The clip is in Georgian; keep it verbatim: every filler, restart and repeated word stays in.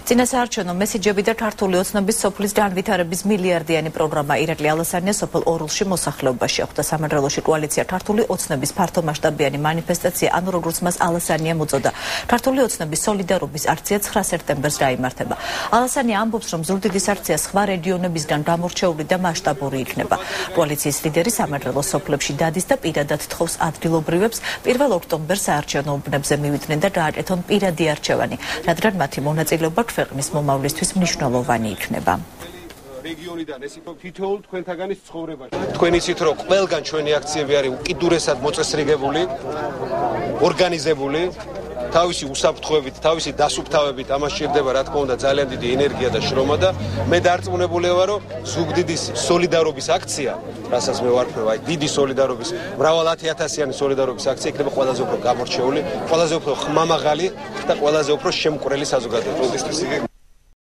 წინასაარჩევნო მესიჯები და ქართული ოცნების სოფლის განვითარების მილიარდიანი პროგრამა ირაკლი ალასანია სოფელ ორულში მოსახლეობაში ხვდა. სამეგრელოში კოალიცია ქართული ოცნების ფართომასშტაბიანი მანიფესტაცია, ანუ როგორც მას ალასანია მოწოდა. ქართული ოცნების სოლიდარობის აქცია ცხრა სექტემბერს გაიმართება. ალასანია ამბობს, რომ ზუგდიდის აქცია სხვა რეგიონებისგან გამორჩეული და მასშტაბური იქნება. კოალიციის ლიდერი სამეგრელოს სოფლებში დადის და პირადად თხოვს ადგილობრივებს პირველ ოქტომბერს საარჩევნო უბნებზე მივიდნენ და გააკეთონ პირადი არჩევანი, რადგან მათი მონაწილეობა ქვეყნის მომავლისთვის მნიშვნელოვანი იქნება. რეგიონიდან ეს თითოეულ თქვენთაგანის ცხოვრებაში. თქვენ იცით, რომ ყველგან ჩვენი აქციები არის უკიდურესად მოწესრიგებული, ორგანიზებული, თავისი უსაფრთხოებით, თავისი დასუფთავებით, ამას სჭირდება რა თქმა უნდა ძალიან დიდი ენერგია და შრომა და მე დარწმუნებული ვარ, რომ ზუგდიდის სოლიდარობის აქცია, რასაც მე ვარქმევ, აი დიდი სოლიდარობის, მრავალ ათიათასიანი სოლიდარობის აქცია იქნება ყველაზე უფრო გამორჩეული, ყველაზე უფრო ხმამაღალი და ყველაზე უფრო შემკვრელი საზოგადოებისთვის.